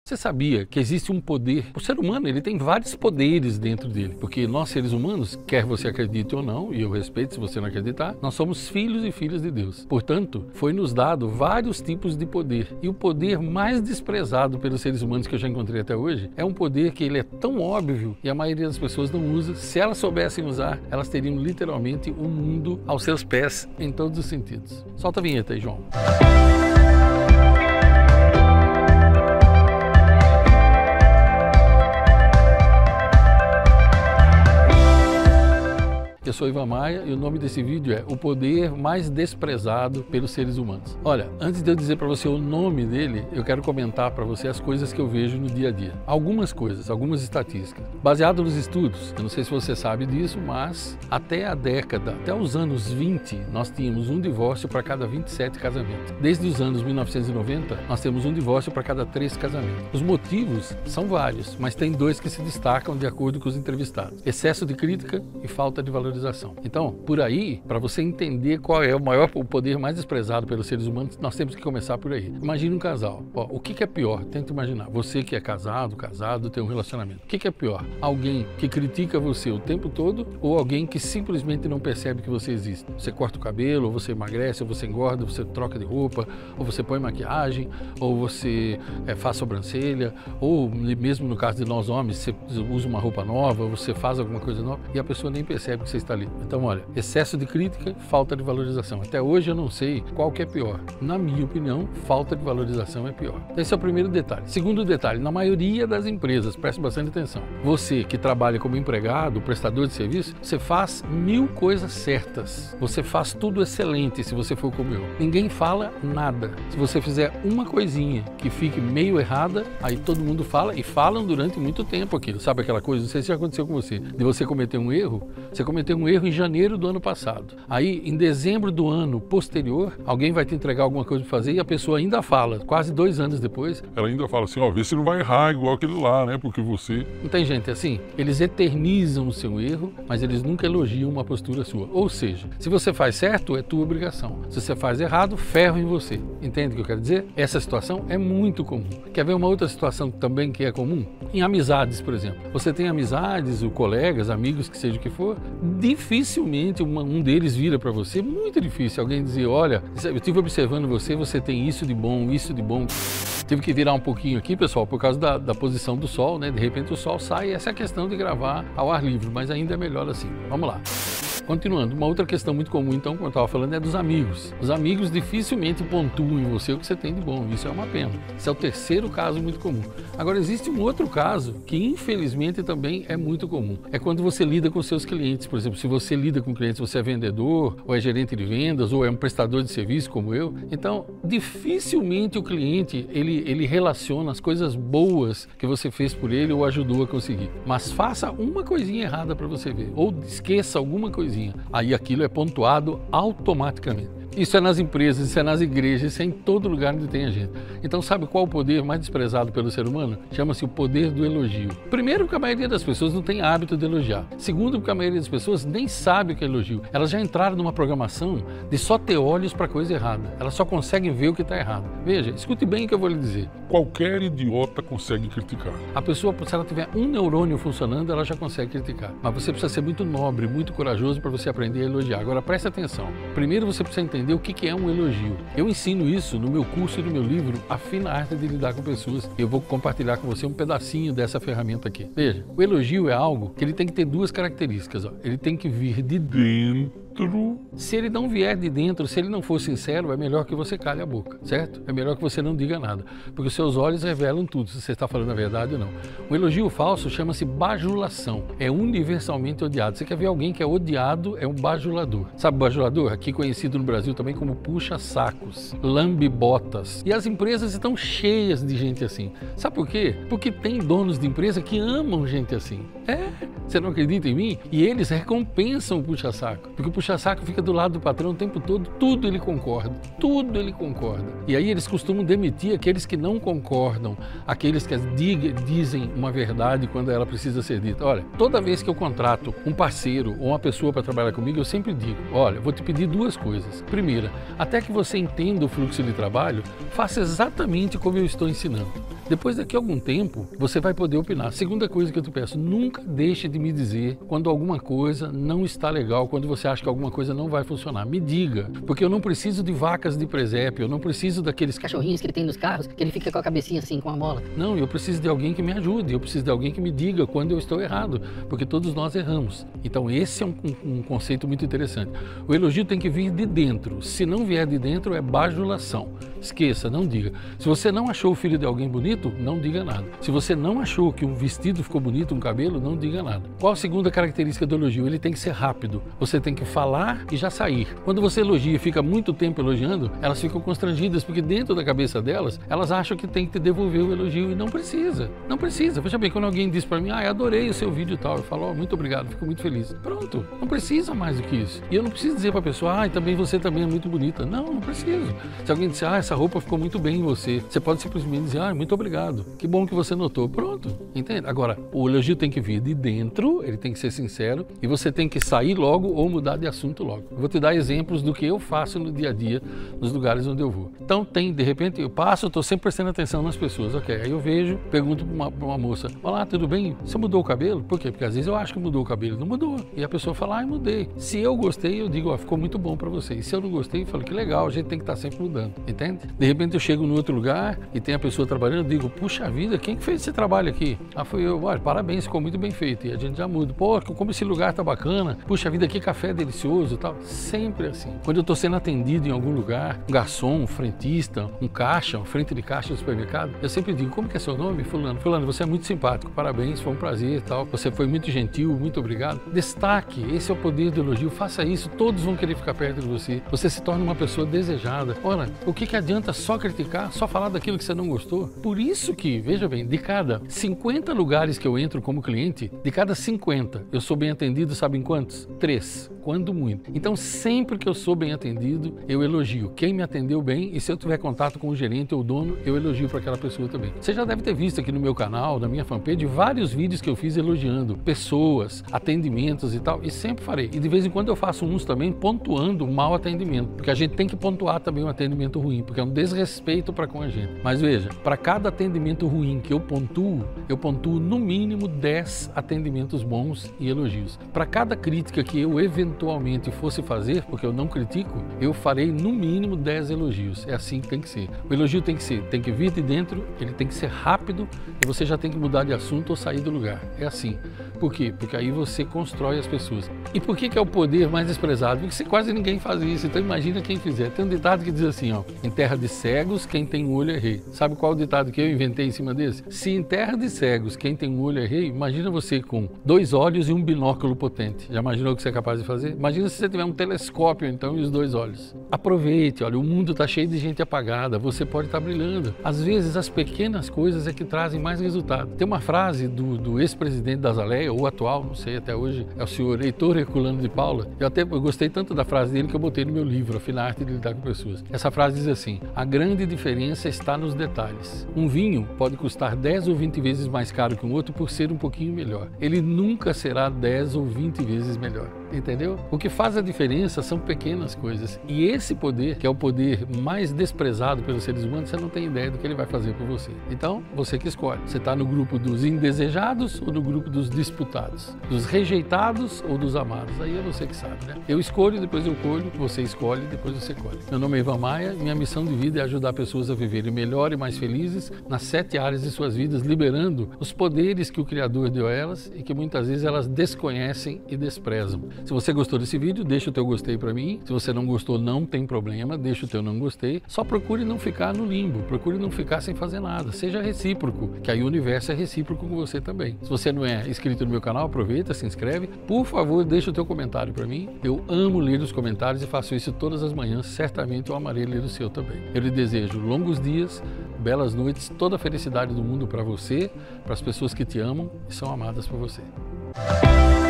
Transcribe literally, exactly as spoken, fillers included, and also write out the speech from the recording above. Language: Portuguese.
Você sabia que existe um poder? O ser humano, ele tem vários poderes dentro dele, porque nós seres humanos, quer você acredite ou não, e eu respeito se você não acreditar, nós somos filhos e filhas de Deus. Portanto, foi nos dado vários tipos de poder. E o poder mais desprezado pelos seres humanos que eu já encontrei até hoje é um poder que ele é tão óbvio e a maioria das pessoas não usa. Se elas soubessem usar, elas teriam literalmente o mundo aos seus pés em todos os sentidos. Solta a vinheta aí, João. Eu sou Ivan Maia e o nome desse vídeo é O Poder Mais Desprezado pelos Seres Humanos. Olha, antes de eu dizer para você o nome dele, eu quero comentar para você as coisas que eu vejo no dia a dia. Algumas coisas, algumas estatísticas. Baseado nos estudos, eu não sei se você sabe disso, mas até a década, até os anos vinte, nós tínhamos um divórcio para cada vinte e sete casamentos. Desde os anos mil novecentos e noventa, nós temos um divórcio para cada três casamentos. Os motivos são vários, mas tem dois que se destacam de acordo com os entrevistados. Excesso de crítica e falta de valorização. Então, por aí, para você entender qual é o maior, o poder mais desprezado pelos seres humanos, nós temos que começar por aí. Imagine um casal. Ó, o que, que é pior? Tenta imaginar. Você que é casado, casado, tem um relacionamento. O que, que é pior? Alguém que critica você o tempo todo ou alguém que simplesmente não percebe que você existe? Você corta o cabelo, ou você emagrece, ou você engorda, você troca de roupa, ou você põe maquiagem, ou você é, faz sobrancelha, ou mesmo no caso de nós homens, você usa uma roupa nova, ou você faz alguma coisa nova e a pessoa nem percebe que você está ali. Então, olha, excesso de crítica, falta de valorização. Até hoje eu não sei qual que é pior. Na minha opinião, falta de valorização é pior. Esse é o primeiro detalhe. Segundo detalhe, na maioria das empresas, preste bastante atenção, você que trabalha como empregado, prestador de serviço, você faz mil coisas certas. Você faz tudo excelente se você for como eu. Ninguém fala nada. Se você fizer uma coisinha que fique meio errada, aí todo mundo fala e falam durante muito tempo aquilo. Sabe aquela coisa? Não sei se já aconteceu com você. De você cometer um erro, você cometeu um erro em janeiro do ano passado. Aí, em dezembro do ano posterior, alguém vai te entregar alguma coisa para fazer e a pessoa ainda fala, quase dois anos depois. Ela ainda fala assim, ó, vê se não vai errar igual aquele lá, né? Porque você... Não tem gente assim? Eles eternizam o seu erro, mas eles nunca elogiam uma postura sua. Ou seja, se você faz certo, é tua obrigação. Se você faz errado, ferro em você. Entende o que eu quero dizer? Essa situação é muito comum. Quer ver uma outra situação também que é comum? Em amizades, por exemplo. Você tem amizades, ou colegas, amigos, que seja o que for, dificilmente uma, um deles vira para você, muito difícil alguém dizer, olha, eu estive observando você, você tem isso de bom, isso de bom. Tive que virar um pouquinho aqui, pessoal, por causa da, da posição do sol, né? De repente o sol sai, essa é a questão de gravar ao ar livre, mas ainda é melhor assim. Vamos lá. Continuando, uma outra questão muito comum, então, como eu estava falando, é dos amigos. Os amigos dificilmente pontuam em você o que você tem de bom, isso é uma pena. Esse é o terceiro caso muito comum. Agora, existe um outro caso que, infelizmente, também é muito comum. É quando você lida com seus clientes. Por exemplo, se você lida com clientes, você é vendedor, ou é gerente de vendas, ou é um prestador de serviço como eu. Então, dificilmente o cliente, ele, ele relaciona as coisas boas que você fez por ele ou ajudou a conseguir. Mas faça uma coisinha errada para você ver, ou esqueça alguma coisinha. Aí aquilo é pontuado automaticamente. Isso é nas empresas, isso é nas igrejas, isso é em todo lugar onde tem a gente. Então sabe qual o poder mais desprezado pelo ser humano? Chama-se o poder do elogio. Primeiro, porque a maioria das pessoas não tem hábito de elogiar. Segundo, porque a maioria das pessoas nem sabe o que é elogio. Elas já entraram numa programação de só ter olhos para coisa errada. Elas só conseguem ver o que está errado. Veja, escute bem o que eu vou lhe dizer. Qualquer idiota consegue criticar. A pessoa, se ela tiver um neurônio funcionando, ela já consegue criticar. Mas você precisa ser muito nobre, muito corajoso para você aprender a elogiar. Agora preste atenção. Primeiro você precisa entender o que é um elogio. Eu ensino isso no meu curso e no meu livro, A Fina Arte de Lidar com Pessoas. Eu vou compartilhar com você um pedacinho dessa ferramenta aqui. Veja, o elogio é algo que ele tem que ter duas características. Ó. Ele tem que vir de dentro. Se ele não vier de dentro, se ele não for sincero, é melhor que você cale a boca, certo? É melhor que você não diga nada, porque os seus olhos revelam tudo, se você está falando a verdade ou não. O elogio falso chama-se bajulação, é universalmente odiado. Você quer ver alguém que é odiado, é um bajulador. Sabe o bajulador? Aqui conhecido no Brasil também como puxa-sacos, lambe-botas. E as empresas estão cheias de gente assim. Sabe por quê? Porque tem donos de empresa que amam gente assim. É, você não acredita em mim? E eles recompensam o puxa-saco, porque o puxa puxa-saco, fica do lado do patrão o tempo todo, tudo ele concorda, tudo ele concorda. E aí eles costumam demitir aqueles que não concordam, aqueles que diga, dizem uma verdade quando ela precisa ser dita. Olha, toda vez que eu contrato um parceiro ou uma pessoa para trabalhar comigo, eu sempre digo, olha, vou te pedir duas coisas. Primeira, até que você entenda o fluxo de trabalho, faça exatamente como eu estou ensinando. Depois, daqui a algum tempo, você vai poder opinar. Segunda coisa que eu te peço, nunca deixe de me dizer quando alguma coisa não está legal, quando você acha que alguma coisa não vai funcionar. Me diga, porque eu não preciso de vacas de presépio, eu não preciso daqueles cachorrinhos que ele tem nos carros, que ele fica com a cabecinha assim, com a mola. Não, eu preciso de alguém que me ajude, eu preciso de alguém que me diga quando eu estou errado, porque todos nós erramos. Então esse é um, um, um conceito muito interessante. O elogio tem que vir de dentro. Se não vier de dentro, é bajulação. Esqueça, não diga. Se você não achou o filho de alguém bonito, não diga nada. Se você não achou que um vestido ficou bonito, um cabelo, não diga nada. Qual a segunda característica do elogio? Ele tem que ser rápido. Você tem que falar e já sair. Quando você elogia e fica muito tempo elogiando, elas ficam constrangidas, porque dentro da cabeça delas, elas acham que tem que te devolver o elogio e não precisa. Não precisa. Veja bem, quando alguém diz para mim, ah, eu adorei o seu vídeo e tal, eu falo, oh, muito obrigado, fico muito feliz. Pronto. Não precisa mais do que isso. E eu não preciso dizer para a pessoa, ah, e também você também é muito bonita. Não, não preciso. Se alguém disser, ah, essa roupa ficou muito bem em você, você pode simplesmente dizer, ah, muito obrigado. Que bom que você notou. Pronto. Entende? Agora, o elogio tem que vir de dentro, ele tem que ser sincero e você tem que sair logo ou mudar de assunto logo. Eu vou te dar exemplos do que eu faço no dia a dia, nos lugares onde eu vou. Então tem, de repente, eu passo, eu estou sempre prestando atenção nas pessoas. Ok, aí eu vejo, pergunto para uma, uma moça, olá, tudo bem? Você mudou o cabelo? Por quê? Porque às vezes eu acho que mudou o cabelo. Não mudou. E a pessoa fala, ah, eu mudei. Se eu gostei, eu digo, ó, ficou muito bom para você. E se eu não gostei, eu falo, que legal, a gente tem que estar sempre mudando. Entende? De repente eu chego no outro lugar e tem a pessoa trabalhando, eu digo, puxa vida, quem que fez esse trabalho aqui? Ah, foi eu. Olha, parabéns, ficou muito bem feito. E a gente já muda. Pô, como esse lugar tá bacana. Puxa vida, que café delicioso e tal. Sempre assim. Quando eu tô sendo atendido em algum lugar, um garçom, um frentista, um caixa, um frente de caixa do supermercado, eu sempre digo, como que é seu nome? Fulano. Fulano, você é muito simpático, parabéns, foi um prazer e tal. Você foi muito gentil, muito obrigado. Destaque, esse é o poder do elogio. Faça isso, todos vão querer ficar perto de você. Você se torna uma pessoa desejada. Olha, o que que adianta só criticar, só falar daquilo que você não gostou? Por isso que, veja bem, de cada cinquenta lugares que eu entro como cliente, de cada cinquenta, eu sou bem atendido, sabe em quantos? Três, quando muito. Então, sempre que eu sou bem atendido, eu elogio quem me atendeu bem e se eu tiver contato com o gerente ou o dono, eu elogio para aquela pessoa também. Você já deve ter visto aqui no meu canal, na minha fanpage, vários vídeos que eu fiz elogiando pessoas, atendimentos e tal, e sempre farei. E de vez em quando eu faço uns também pontuando o mau atendimento, porque a gente tem que pontuar também um atendimento ruim, porque é um desrespeito para com a gente. Mas veja, para cada atendimento ruim que eu pontuo, eu pontuo no mínimo dez atendimentos bons e elogios. Para cada crítica que eu eventualmente fosse fazer, porque eu não critico, eu farei no mínimo dez elogios. É assim que tem que ser. O elogio tem que ser, tem que vir de dentro, ele tem que ser rápido e você já tem que mudar de assunto ou sair do lugar. É assim. Por quê? Porque aí você constrói as pessoas. E por que que é o poder mais desprezado? Porque quase ninguém faz isso, então imagina quem fizer. Tem um ditado que diz assim, ó, em terra de cegos, quem tem um olho é rei. Sabe qual é o ditado que eu inventei em cima desse? Se em terra de cegos, quem tem um olho é rei, imagina você com dois olhos e um binóculo potente. Já imaginou o que você é capaz de fazer? Imagina se você tiver um telescópio, então, e os dois olhos. Aproveite, olha, o mundo está cheio de gente apagada, você pode estar brilhando. Às vezes, as pequenas coisas é que trazem mais resultado. Tem uma frase do, do ex-presidente da Azaleia, ou atual, não sei até hoje, é o senhor Heitor Herculano de Paula. Eu até eu gostei tanto da frase dele que eu botei no meu livro, A Fina Arte de Lidar com Pessoas. Essa frase diz assim, a grande diferença está nos detalhes. Um vinho pode custar dez ou vinte vezes mais caro que um outro por ser um pouquinho melhor. Ele nunca será dez ou vinte vezes melhor. Entendeu? O que faz a diferença são pequenas coisas. E esse poder, que é o poder mais desprezado pelos seres humanos, você não tem ideia do que ele vai fazer por você. Então, você que escolhe. Você está no grupo dos indesejados ou no grupo dos disputados? Dos rejeitados ou dos amados? Aí é você que sabe, né? Eu escolho, depois eu colho, você escolhe, depois você colhe. Meu nome é Ivan Maia e minha missão de vida é ajudar pessoas a viverem melhor e mais felizes nas sete áreas de suas vidas, liberando os poderes que o Criador deu a elas e que muitas vezes elas desconhecem e desprezam. Se você gostou desse vídeo, deixa o teu gostei para mim. Se você não gostou, não tem problema, deixa o teu não gostei. Só procure não ficar no limbo, procure não ficar sem fazer nada. Seja recíproco, que aí o universo é recíproco com você também. Se você não é inscrito no meu canal, aproveita, se inscreve. Por favor, deixa o teu comentário para mim. Eu amo ler os comentários e faço isso todas as manhãs. Certamente eu amarei ler o seu também. Eu lhe desejo longos dias, belas noites, toda a felicidade do mundo para você, para as pessoas que te amam e são amadas por você.